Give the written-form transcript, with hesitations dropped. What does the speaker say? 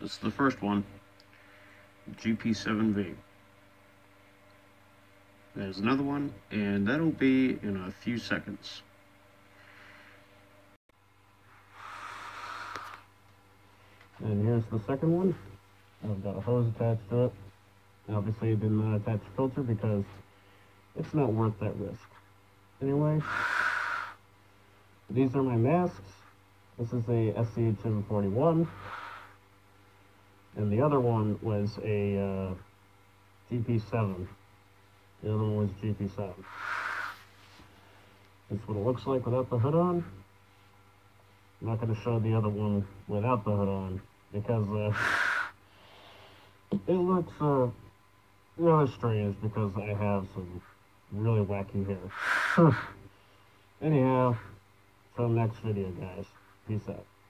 This is the first one, GP7V. There's another one, and that'll be in a few seconds. And here's the second one. I've got a hose attached to it. Obviously, I did not attach a filter because it's not worth that risk. Anyway, these are my masks. This is a SCH-741, and the other one was a GP7. The other one was GP7. That's what it looks like without the hood on. I'm not going to show the other one without the hood on because it looks really strange because I have some really wacky hair. Anyhow, till next video, guys. Peace out.